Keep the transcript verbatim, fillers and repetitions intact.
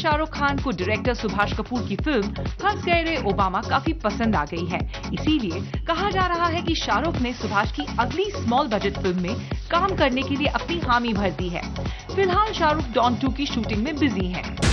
शाहरुख खान को डायरेक्टर सुभाष कपूर की फिल्म हंस गए रे ओबामा काफी पसंद आ गई है। इसीलिए कहा जा रहा है कि शाहरुख ने सुभाष की अगली स्मॉल बजट फिल्म में काम करने के लिए अपनी हामी भर दी है। फिलहाल शाहरुख डॉन टू की शूटिंग में बिजी हैं।